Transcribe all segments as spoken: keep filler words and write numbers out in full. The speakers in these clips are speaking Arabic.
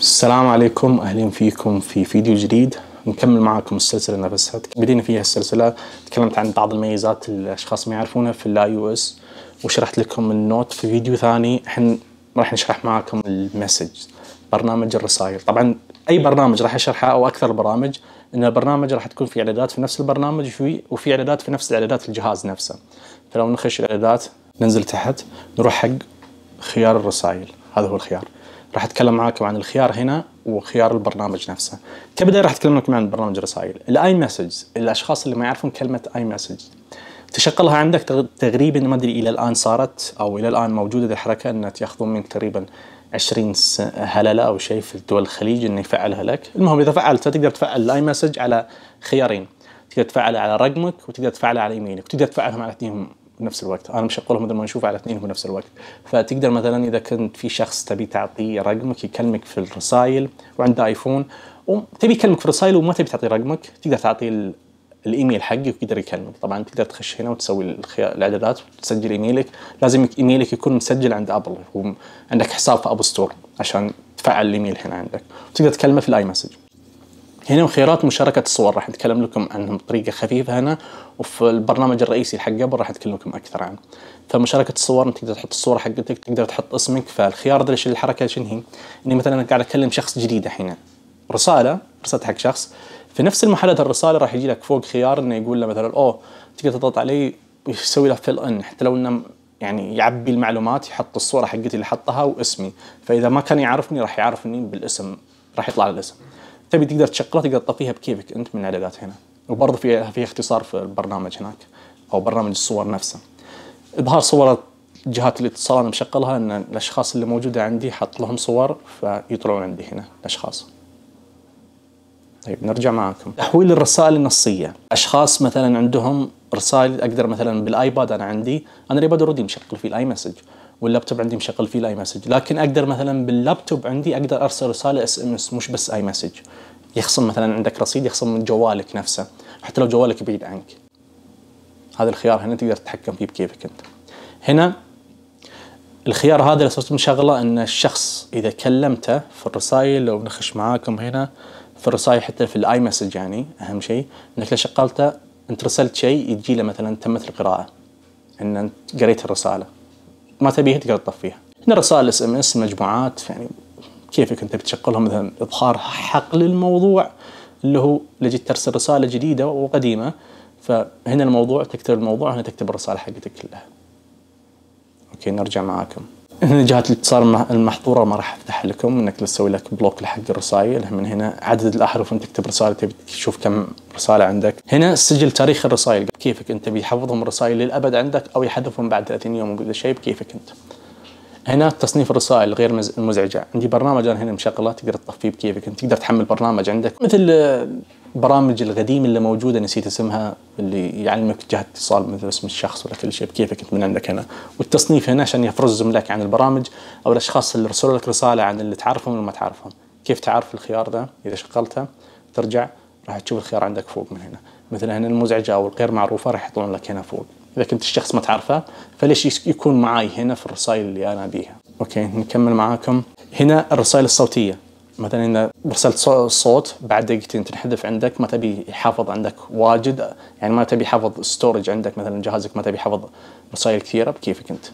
السلام عليكم، أهلا فيكم في فيديو جديد. نكمل معاكم السلسلة نفسها. بدينا فيها السلسلة تكلمت عن بعض الميزات اللي الأشخاص ما يعرفونها في الاي او اس، وشرحت لكم النوت. في فيديو ثاني الحين راح نشرح معاكم المسج، برنامج الرسائل. طبعا أي برنامج راح أشرحه أو أكثر البرامج، إن البرنامج راح تكون في إعدادات في نفس البرنامج وفي وفي إعدادات في نفس إعدادات الجهاز نفسه. فلو نخش الإعدادات ننزل تحت نروح حق خيار الرسائل، هذا هو الخيار. راح اتكلم معاكم عن الخيار هنا وخيار البرنامج نفسه. كبداية راح اتكلم لكم عن برنامج الرسائل. الاي مسج، الاشخاص اللي ما يعرفون كلمة اي مسج، تشغلها عندك تقريبا ما ادري الى الان صارت او الى الان موجودة الحركة ان ياخذون منك تقريبا عشرين هللة او شيء في دول الخليج انه يفعلها لك. المهم اذا فعلتها تقدر تفعل الاي مسج على خيارين، تقدر تفعله على رقمك وتقدر تفعله على ايميلك، وتقدر تفعلهم على اثنين بنفس الوقت. انا مشغلهم مثل ما نشوف على اثنين بنفس الوقت. فتقدر مثلا اذا كنت في شخص تبي تعطيه رقمك يكلمك في الرسائل وعنده ايفون وتبي يكلمك في الرسائل وما تبي تعطيه رقمك، تقدر تعطيه الايميل حقك ويقدر يكلمك. طبعا تقدر تخش هنا وتسوي الاعدادات وتسجل ايميلك. لازم ايميلك يكون مسجل عند ابل، وعندك حساب في ابل ستور عشان تفعل الايميل هنا عندك، وتقدر تكلمه في الاي مسج. هنا خيارات مشاركة الصور راح نتكلم لكم عنهم بطريقة خفيفة هنا، وفي البرنامج الرئيسي الحق قبل راح اتكلم لكم أكثر عنه. فمشاركة الصور انت تقدر تحط الصورة حقتك، تقدر تحط اسمك. فالخيار ده ايش الحركة شنو هي؟ اني مثلا انا قاعد اكلم شخص جديد الحين، رسالة رسلت حق شخص، في نفس المحادثة الرسالة راح يجي لك فوق خيار انه يقول له مثلا اوه، تقدر تضغط عليه ويسوي له فيل ان، حتى لو انه يعني يعبي المعلومات، يحط الصورة حقتي اللي حطها واسمي. فإذا ما كان يعرفني راح يعرفني بالاسم، راح يطلع الاسم. تبي تقدر تشغلها، تقدر تطفيها بكيفك انت من الاعدادات هنا. وبرضه في في اختصار في البرنامج هناك او برنامج الصور نفسه. اظهار صور جهات الاتصال انا مشغلها ان الاشخاص اللي موجوده عندي حط لهم صور فيطلعون عندي هنا الاشخاص. طيب نرجع معاكم. تحويل الرسائل النصيه، اشخاص مثلا عندهم رسائل، اقدر مثلا بالايباد، انا عندي انا الايباد اوريدي مشغل فيه الاي مسج، واللابتوب عندي مشغل فيه الاي مسج، لكن اقدر مثلا باللابتوب عندي اقدر ارسل رساله اس ام اس مش بس اي مسج. يخصم مثلا عندك رصيد، يخصم من جوالك نفسه حتى لو جوالك بعيد عنك. هذا الخيار هنا تقدر تتحكم فيه بكيفك انت. هنا الخيار هذا اللي صرت مشغله ان الشخص اذا كلمته في الرسائل، لو نخش معاكم هنا في الرسائل حتى في الاي مسج، يعني اهم شيء انك لو شغلته انت رسلت شيء يجي له مثلا تمت القراءه، ان انت قريت الرساله، ما تبيها تقدر تطفيها. هنا رسائل اس ام اس مجموعات، يعني كيفك انت بتشغلهم. مثلا اظهار حق للموضوع اللي هو لجيت ترسل رساله جديده وقديمه، فهنا الموضوع تكتب الموضوع، هنا تكتب الرساله حقتك كلها. اوكي نرجع معاكم. هنا جهات الاتصال المحظوره ما راح افتح لكم، انك تسوي لك بلوك لحق الرسائل. من هنا عدد الاحرف وانت تكتب رساله، تبي تشوف كم رساله عندك. هنا سجل تاريخ الرسائل، كيفك انت بيحفظهم الرسائل للابد عندك او يحذفهم بعد ثلاثين يوم وكل شيء بكيفك انت. هنا تصنيف الرسائل غير المزعجة، عندي برنامج أنا هنا مشغله تقدر تطفيه بكيفك انت. تقدر تحمل برنامج عندك مثل برامج القديمة اللي موجودة نسيت اسمها، اللي يعلمك جهة اتصال مثل اسم الشخص ولا كل شيء بكيفك انت من عندك هنا. والتصنيف هنا عشان يفرزهم لك عن البرامج او الاشخاص اللي رسلوا لك رسالة عن اللي تعرفهم ولا ما تعرفهم. كيف تعرف الخيار ده؟ اذا شغلته ترجع راح تشوف الخيار عندك فوق من هنا، مثل هنا المزعجة او الغير معروفة راح يطلعون لك هنا فوق. اذا كنت الشخص ما تعرفه فليش يكون معاي هنا في الرسائل اللي انا ابيها. اوكي نكمل معاكم. هنا الرسائل الصوتيه، مثلا اذا رسلت صوت بعد دقيقتين تنحذف عندك، ما تبي يحافظ عندك واجد، يعني ما تبي حفظ ستورج عندك مثلا جهازك ما تبي حفظ رسائل كثيره بكيفك انت.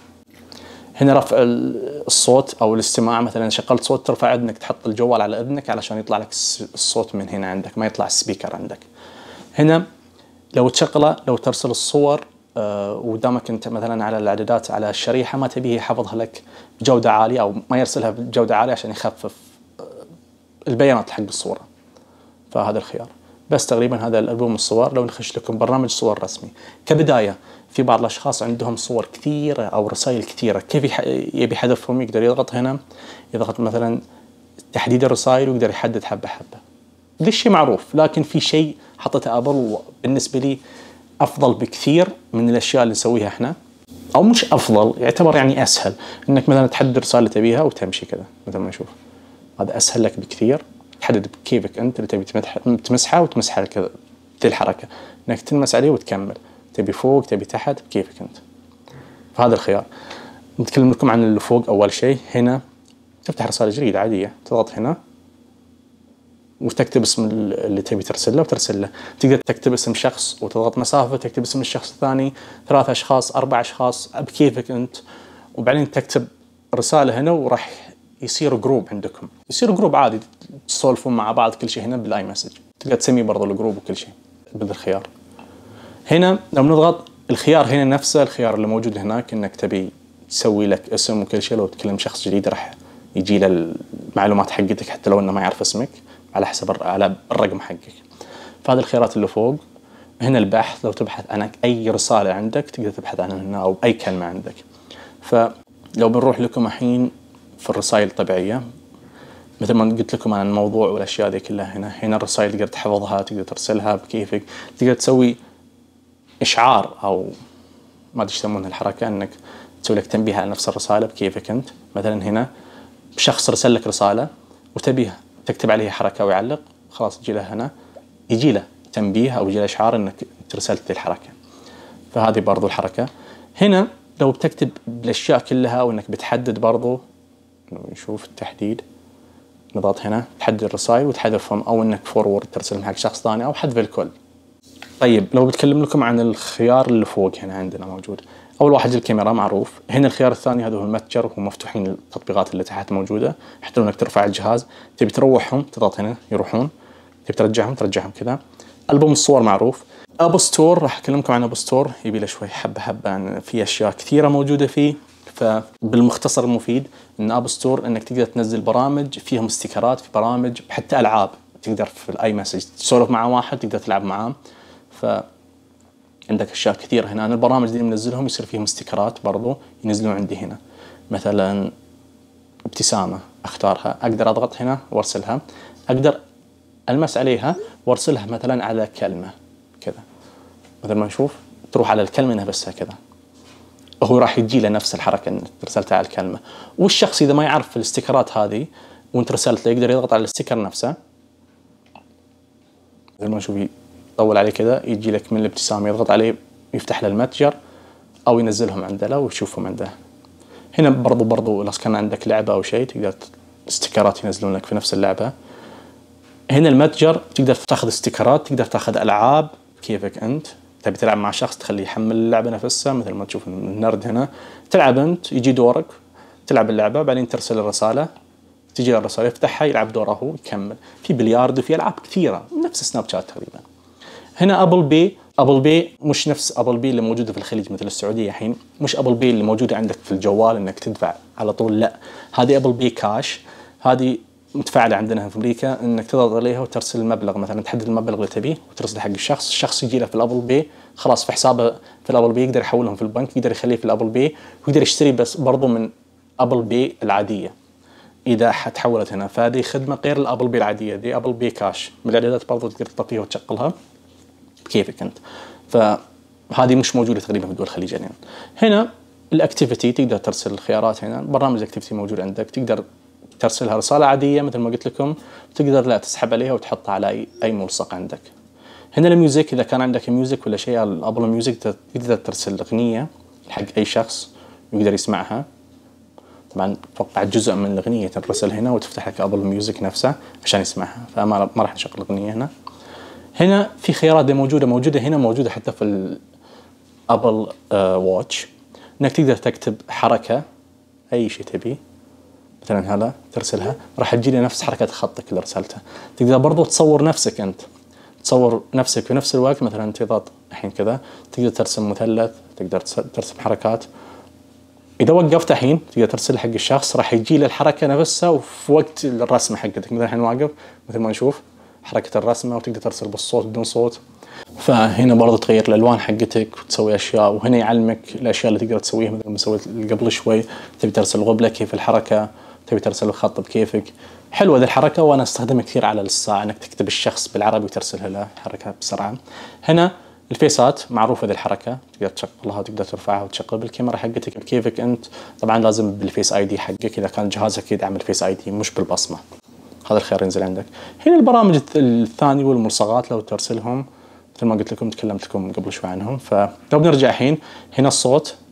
هنا رفع الصوت او الاستماع، مثلا شغلت صوت ترفع اذنك، تحط الجوال على اذنك علشان يطلع لك الصوت من هنا عندك، ما يطلع السبيكر عندك. هنا لو تشغله، لو ترسل الصور آه ودامك انت مثلا على الاعدادات على الشريحه ما تبيه يحفظها لك بجوده عاليه او ما يرسلها بجوده عاليه عشان يخفف آه البيانات حق الصوره، فهذا الخيار. بس تقريبا هذا الالبوم الصور. لو نخش لكم برنامج صور رسمي، كبدايه في بعض الاشخاص عندهم صور كثيره او رسائل كثيره، كيف يبي يحذفهم؟ يقدر يضغط هنا، يضغط مثلا تحديد الرسائل ويقدر يحدد حبه حبه. ليش شيء معروف، لكن في شيء حطته ابل بالنسبه لي افضل بكثير من الاشياء اللي نسويها احنا، او مش افضل، يعتبر يعني اسهل. انك مثلا تحدد رساله تبيها وتمشي كذا مثل ما نشوف، هذا اسهل لك بكثير. تحدد بكيفك انت اللي تبي تمسحها وتمسحها كذا ذي الحركه، انك تلمس عليه وتكمل. تبي فوق تبي تحت بكيفك انت، فهذا الخيار. نتكلم لكم عن اللي فوق. اول شيء هنا تفتح رسالة جديدة عادية، تضغط هنا وتكتب اسم اللي تبي ترسله وترسل له. تقدر تكتب اسم شخص وتضغط مسافة، تكتب اسم الشخص الثاني، ثلاث أشخاص، أربع أشخاص، بكيفك أنت. وبعدين تكتب رسالة هنا وراح يصير جروب عندكم، يصير جروب عادي تسولفون مع بعض كل شيء هنا بالاي مسج. تقدر تسميه برضو الجروب وكل شيء بهذا الخيار. هنا لما نضغط الخيار هنا نفسه الخيار اللي موجود هناك، انك تبي تسوي لك اسم وكل شيء. لو تكلم شخص جديد راح يجي له المعلومات حقتك حتى لو انه ما يعرف اسمك على حسب على الرقم حقك. فهذه الخيارات اللي فوق. هنا البحث، لو تبحث عن اي رسالة عندك تقدر تبحث عنها هنا او اي كلمة عندك. فلو بنروح لكم الحين في الرسائل الطبيعية مثل ما قلت لكم عن الموضوع والاشياء ذي كلها، هنا هنا الرسائل تقدر تحفظها، تقدر ترسلها بكيفك، تقدر تسوي اشعار او ما ادري ايش يسمونها الحركه، انك تسوي لك تنبيه على نفس الرساله بكيفك انت. مثلا هنا شخص رسل لك رساله وتبيه تكتب عليها حركه ويعلق، خلاص يجي له هنا يجي له تنبيه او يجي له اشعار انك رسلت الحركه. فهذه برضو الحركه. هنا لو بتكتب الاشياء كلها وانك بتحدد برضو، نشوف التحديد، نضغط هنا تحدد الرسائل وتحذفهم، او انك فورورد ترسلهم حق شخص ثاني، او حذف الكل. طيب لو بتكلم لكم عن الخيار اللي فوق هنا عندنا موجود، اول واحد الكاميرا معروف. هنا الخيار الثاني هذا هو المتجر، ومفتوحين التطبيقات اللي تحت موجوده حتى لو انك ترفع الجهاز. تبي تروحهم تضغط هنا يروحون، تبي ترجعهم ترجعهم كذا. البوم الصور معروف. اب ستور راح اكلمكم عن اب ستور، يبي له شوي حبه حبه، يعني في اشياء كثيره موجوده فيه. فبالمختصر المفيد ان اب ستور انك تقدر تنزل برامج فيهم استيكرات، في برامج حتى العاب تقدر في الاي مسج تسولف مع واحد تقدر تلعب معاه. فعندك اشياء كثيره هنا. أنا البرامج دي منزلهم يصير فيهم استيكرات برضو ينزلون عندي هنا. مثلا ابتسامه اختارها، اقدر اضغط هنا وارسلها، اقدر المس عليها وارسلها مثلا على كلمه كذا، مثل ما نشوف تروح على الكلمه نفسها كذا، هو راح يجي له نفس الحركه انك رسلتها على الكلمه. والشخص اذا ما يعرف الاستيكرات هذه وانت رسلت له يقدر يضغط على الاستيكر نفسه، مثل ما نشوف يطول عليه كذا يجي لك من الابتسامه، يضغط عليه يفتح له المتجر او ينزلهم عنده له ويشوفهم عنده. هنا برضو برضو لو كان عندك لعبه او شيء تقدر استيكرات ينزلون لك في نفس اللعبه. هنا المتجر تقدر تاخذ استيكرات، تقدر تاخذ العاب كيفك انت. تبي تلعب مع شخص تخليه يحمل اللعبه نفسها، مثل ما تشوف النرد هنا تلعب انت، يجي دورك تلعب اللعبه بعدين ترسل الرساله، تجي الرساله يفتحها يلعب دوره هو يكمل. في بلياردو، في العاب كثيره نفس سناب شات تقريبا. هنا ابل بي. ابل بي مش نفس ابل بي اللي موجوده في الخليج مثل السعوديه الحين، مش ابل بي اللي موجوده عندك في الجوال انك تدفع على طول، لا هذه ابل بي كاش. هذه متفاعله عندنا في امريكا، انك تضغط عليها وترسل المبلغ، مثلا تحدد المبلغ اللي تبيه وترسله حق الشخص، الشخص يجي له في الابل بي خلاص في حسابه في الابل بي، يقدر يحولهم في البنك، يقدر يخليه في الابل بي، ويقدر يشتري بس برضو من ابل بي العاديه اذا تحولت هنا. فهذه خدمه غير الابل بي العاديه، دي ابل بي كاش من الاعدادات برضو تقدر تطفيها وتشغلها بكيفك انت. فهذه مش موجوده تقريبا في دول الخليج يعني. هنا الاكتيفيتي تقدر ترسل الخيارات، هنا برنامج الاكتيفيتي موجود عندك، تقدر ترسلها رساله عاديه مثل ما قلت لكم، تقدر لا تسحب عليها وتحطها على اي اي ملصق عندك. هنا الميوزك، اذا كان عندك ميوزك ولا شيء الابل ميوزك تقدر ترسل اغنيه حق اي شخص ويقدر يسمعها. طبعا اتوقع جزء من الاغنيه ترسل هنا وتفتح لك ابل ميوزك نفسه عشان يسمعها، فما ما راح نشغل الاغنيه هنا. هنا في خيارات دي موجوده موجوده هنا موجوده حتى في الابل آه واتش، انك تقدر تكتب حركه اي شيء تبي، مثلا هلا ترسلها راح تجي لي نفس حركه خطك اللي رسلتها. تقدر برضو تصور نفسك انت، تصور نفسك في نفس الوقت، مثلا تضغط الحين كذا تقدر ترسم مثلث، تقدر ترسم حركات. اذا وقفت الحين تقدر ترسل حق الشخص راح يجي له الحركه نفسها وفي وقت الرسمه حقتك، مثلا الحين واقف مثل ما نشوف حركه الرسمه، وتقدر ترسل بالصوت بدون صوت. فهنا برضو تغير الالوان حقتك وتسوي اشياء، وهنا يعلمك الاشياء اللي تقدر تسويها مثل ما سويت قبل شوي. تبي ترسل غبله كيف الحركه، تبي ترسل الخط بكيفك. حلوه ذي الحركه وانا استخدمها كثير على الساعه، انك تكتب الشخص بالعربي وترسلها له حركه بسرعه. هنا الفيسات معروفه ذي الحركه، تقدر تشغلها وتقدر ترفعها وتشغل بالكاميرا حقتك بكيفك انت. طبعا لازم بالفيس اي دي حقك اذا كان جهازك يدعم الفيس اي دي مش بالبصمه. هذا الخيار ينزل عندك. هنا البرامج الثانيه والملصقات لو ترسلهم مثل ما قلت لكم تكلمت لكم قبل شوي عنهم. فلو بنرجع الحين هنا الصوت،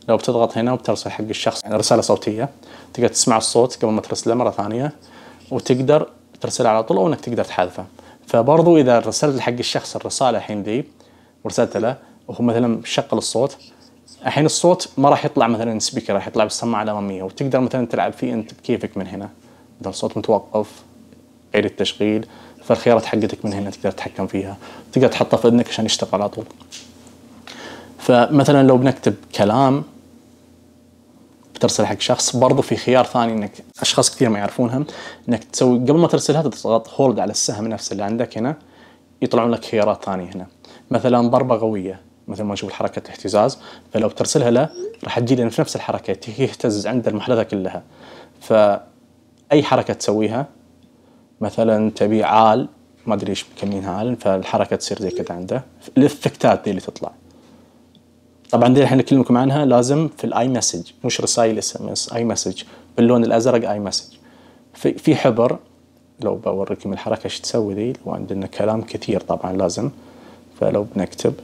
لو بتضغط هنا وبترسل حق الشخص يعني رسالة صوتية، تقدر تسمع الصوت قبل ما ترسله مرة ثانية، وتقدر ترسله على طول أو إنك تقدر تحذفه. فبرضو إذا رسلت حق الشخص الرسالة الحين دي ورسلت له وهو مثلا شغل الصوت، الحين الصوت ما راح يطلع مثلا سبيكر، راح يطلع بالسماعة الأمامية، وتقدر مثلا تلعب فيه أنت بكيفك من هنا. إذا الصوت متوقف عيد التشغيل، فالخيارات حقتك من هنا تقدر تتحكم فيها، تقدر تحطه في إذنك عشان يشتغل على طول. فمثلا لو بنكتب كلام بترسل حق شخص، برضو في خيار ثاني انك اشخاص كثير ما يعرفونها، انك تسوي قبل ما ترسلها تضغط هولد على السهم نفسه اللي عندك هنا، يطلعون لك خيارات ثانية هنا. مثلا ضربة قوية مثل ما نشوف حركة اهتزاز، فلو بترسلها له راح تجي له في نفس الحركة، يهتز عند المحركة كلها. فأي حركة تسويها مثلا تبي عال، ما ادري ايش مكملينها عال، فالحركة تصير زي كذا عنده، الافكتات دي اللي تطلع. طبعا دي الحين اكلمكم عنها لازم في الاي مسج، مش رسائل اس ام اس، اي مسج باللون الازرق اي مسج. في في حبر، لو بوريكم الحركه ايش تسوي ذي، لو عندنا كلام كثير طبعا لازم، فلو بنكتب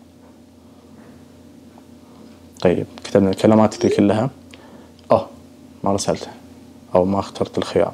طيب كتبنا الكلمات دي كلها، اه ما رسلتها او ما اخترت الخيار،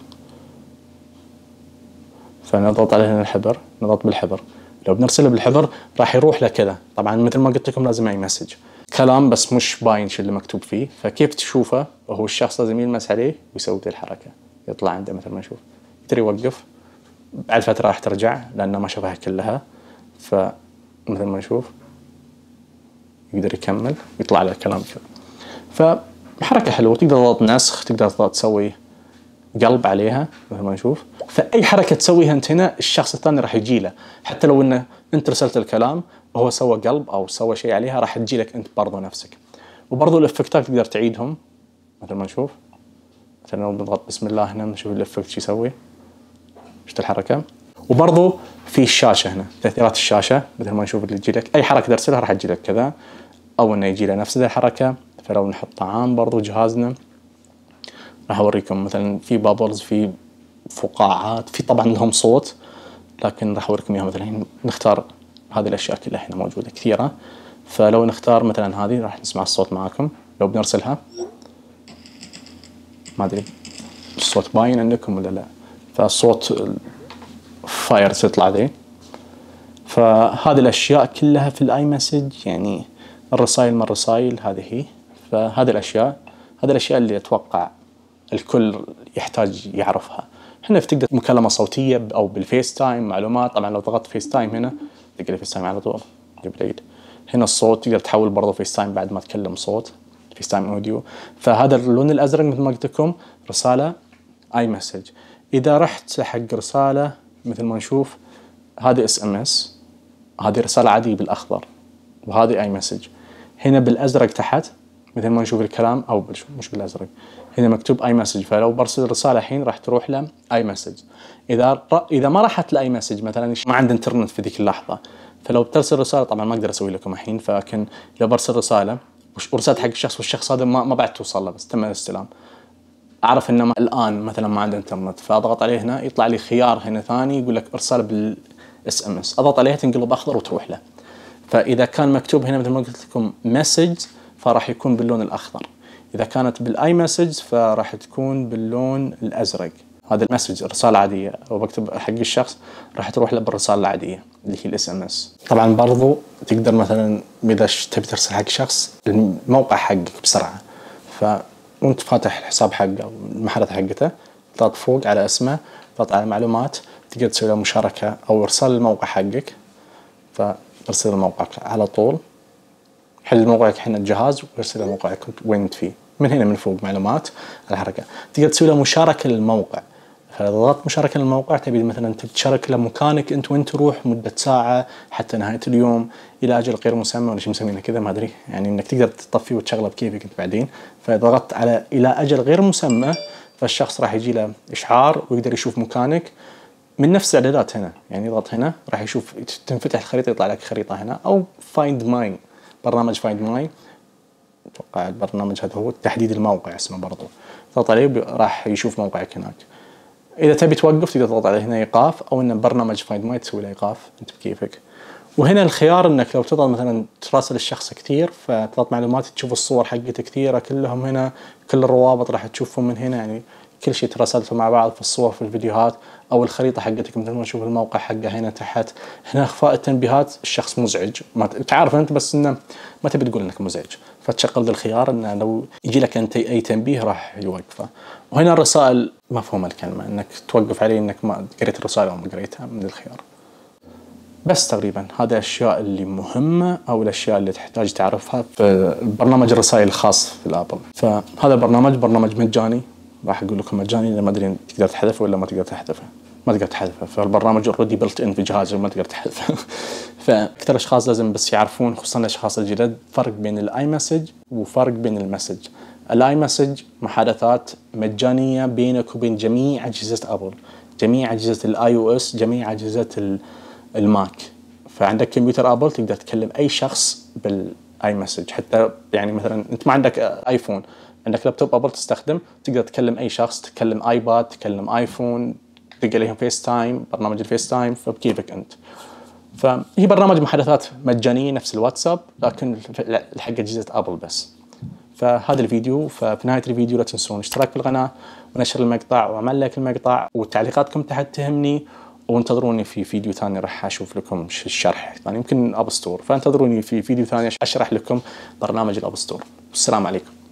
فنضغط على هنا الحبر، نضغط بالحبر. لو بنرسله بالحبر راح يروح لكذا. طبعا مثل ما قلت لكم لازم اي مسج كلام بس مش باين شو اللي مكتوب فيه، فكيف تشوفه؟ وهو الشخص لازم يلمس عليه ويسوي ذي الحركه، يطلع عنده مثل ما نشوف. يقدر يوقف بعد فتره راح ترجع لانه ما شافها كلها، فمثل ما نشوف يقدر يكمل ويطلع له الكلام كذا. فحركه حلوه، تقدر تضغط نسخ، تقدر تسوي قلب عليها مثل ما نشوف. فأي حركة تسويها أنت هنا الشخص الثاني راح يجي له، حتى لو إنه أنت رسلت الكلام وهو سوى قلب أو سوى شيء عليها راح تجي لك أنت برضو نفسك. وبرضو الإفكتات تقدر تعيدهم مثل ما نشوف. مثلا لو بنضغط بسم الله هنا نشوف الإفكت شو يسوي، شفت الحركة. وبرضو في الشاشة هنا تأثيرات الشاشة مثل ما نشوف اللي تجي لك أي حركة ترسلها راح تجي لك كذا، أو إنه يجي له نفس ذي الحركة. فلو نحط طعام برضو جهازنا راح أوريكم مثلا في بابلز، في فقاعات، في طبعا لهم صوت، لكن راح أوريكم إياها. مثلا نختار هذه الأشياء كلها هنا موجودة كثيرة، فلو نختار مثلا هذه راح نسمع الصوت معاكم. لو بنرسلها ما أدري الصوت باين عندكم ولا لا، فالصوت فاير تطلع ذي. فهذه الأشياء كلها في الآي مسج، يعني الرسائل ما الرسائل هذه هي. فهذه الأشياء هذه الأشياء اللي أتوقع الكل يحتاج يعرفها. هنا تقدر مكالمة صوتية أو بالفيس تايم معلومات. طبعا لو ضغطت فيس تايم هنا تقدر فيس تايم على طول بالعيد. هنا الصوت تقدر تحول برضه فيس تايم بعد ما تكلم صوت، فيس تايم اوديو. فهذا اللون الأزرق مثل ما قلت لكم رسالة اي مسج. إذا رحت حق رسالة مثل ما نشوف هذه اس ام اس، هذه رسالة عادية بالأخضر، وهذه اي مسج. هنا بالأزرق تحت مثل ما نشوف الكلام، أو مش بالأزرق، هنا مكتوب اي مسج. فلو برسل رسالة الحين راح تروح له اي مسج. إذا إذا ما راحت لاي مسج مثلا ما عندي انترنت في ذيك اللحظة، فلو بترسل رسالة طبعا ما أقدر أسوي لكم الحين، فلكن لو برسل رسالة ورسالة حق الشخص والشخص هذا ما ما بعد توصل له بس تم الاستلام، أعرف إنه الآن مثلا ما عنده انترنت، فأضغط عليه هنا يطلع لي خيار هنا ثاني يقول لك ارسال بالاس ام اس، أضغط عليها تنقلب أخضر وتروح له. فإذا كان مكتوب هنا مثل ما قلت لكم مسج فراح يكون باللون الأخضر، إذا كانت بالآي مسج فراح تكون باللون الأزرق. هذا المسج رسالة عادية، لو بكتب حق الشخص راح تروح له بالرسالة العادية اللي هي الاس ام اس. طبعا برضو تقدر مثلا إذا تبي ترسل حق شخص الموقع حقك بسرعة، فأنت فاتح الحساب حقه أو المحادثة حقته، تضغط فوق على اسمه، تضغط على معلومات، تقدر تسوي له مشاركة أو إرسال الموقع حقك، فارسل الموقع على طول. حل موقعك هنا الجهاز وارسل موقعك وين انت فيه، من هنا من فوق معلومات الحركة. تقدر تسوي له مشاركة للموقع، فإذا ضغطت مشاركة للموقع تبي مثلا تشارك له مكانك انت وين تروح مدة ساعة حتى نهاية اليوم إلى أجل غير مسمى ولا شيء مسمينه كذا ما أدري، يعني إنك تقدر تطفيه وتشغله بكيفك انت بعدين. فإذا ضغطت على إلى أجل غير مسمى فالشخص راح يجي له إشعار ويقدر يشوف مكانك من نفس الإعدادات هنا، يعني يضغط هنا راح يشوف تنفتح الخريطة يطلع لك خريطة هنا، أو فايند ماي، برنامج فايند ماي اتوقع البرنامج هذا هو تحديد الموقع اسمه برضو، تضغط عليه راح يشوف موقعك هناك. اذا تبي توقف تقدر تضغط عليه هنا ايقاف، او ان برنامج فايند ماي تسوي له ايقاف انت بكيفك. وهنا الخيار انك لو تضغط مثلا تراسل الشخص كثير فتضغط معلومات تشوف الصور حقته كثيره كلهم هنا، كل الروابط راح تشوفهم من هنا، يعني كل شيء تراسلته مع بعض في الصور في الفيديوهات او الخريطه حقتك مثل ما نشوف الموقع حقه هنا تحت. هنا اخفاء التنبيهات، الشخص مزعج ما تعرف انت بس انه ما تبي تقول انك مزعج، فتشغل ذا الخيار انه لو يجي لك انت اي تنبيه راح يوقفه. وهنا الرسائل مفهوم الكلمه انك توقف عليه انك ما قريت الرسائل او ما قريتها من الخيار. بس تقريبا هذه الاشياء اللي مهمه او الاشياء اللي تحتاج تعرفها في برنامج الرسائل الخاص في الابل. فهذا البرنامج برنامج مجاني، راح اقول لكم مجاني لان ما ادري تقدر تحذفه ولا ما تقدر تحذفه. ما تقدر تحذفه، فالبرنامج اوريدي بلت ان في جهازك ما تقدر تحذفه. فاكثر الاشخاص لازم بس يعرفون، خصوصا الاشخاص الجدد، فرق بين الاي مسج وفرق بين المسج. الاي مسج محادثات مجانيه بينك وبين جميع اجهزه ابل، جميع اجهزه الاي او اس، جميع اجهزه الماك. فعندك كمبيوتر ابل تقدر تكلم اي شخص بالاي مسج، حتى يعني مثلا انت ما عندك ايفون، عندك لابتوب ابل تستخدم، تقدر تكلم اي شخص، تكلم ايباد، تكلم ايفون، تلقى لهم فيس تايم، برنامج الفيس تايم، فبكيفك انت. فهي برنامج محادثات مجانيه نفس الواتساب لكن حق اجهزه ابل بس. فهذا الفيديو، ففي نهايه الفيديو لا تنسون الاشتراك في القناه ونشر المقطع وعمل لايك المقطع، وتعليقاتكم تحت تهمني، وانتظروني في فيديو ثاني راح اشوف لكم الشرح ثاني يمكن اب ستور، فانتظروني في فيديو ثاني اشرح لكم برنامج الاب ستور. والسلام عليكم.